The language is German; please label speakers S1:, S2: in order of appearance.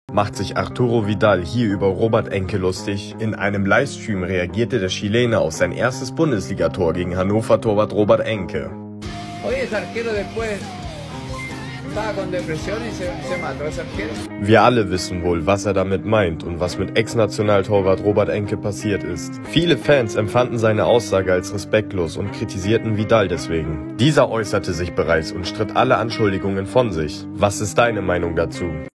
S1: Macht sich Arturo Vidal hier über Robert Enke lustig? In einem Livestream reagierte der Chilene auf sein erstes Bundesligator gegen Hannover-Torwart Robert Enke. Wir alle wissen wohl, was er damit meint und was mit Ex-Nationaltorwart Robert Enke passiert ist. Viele Fans empfanden seine Aussage als respektlos und kritisierten Vidal deswegen. Dieser äußerte sich bereits und stritt alle Anschuldigungen von sich. Was ist deine Meinung dazu?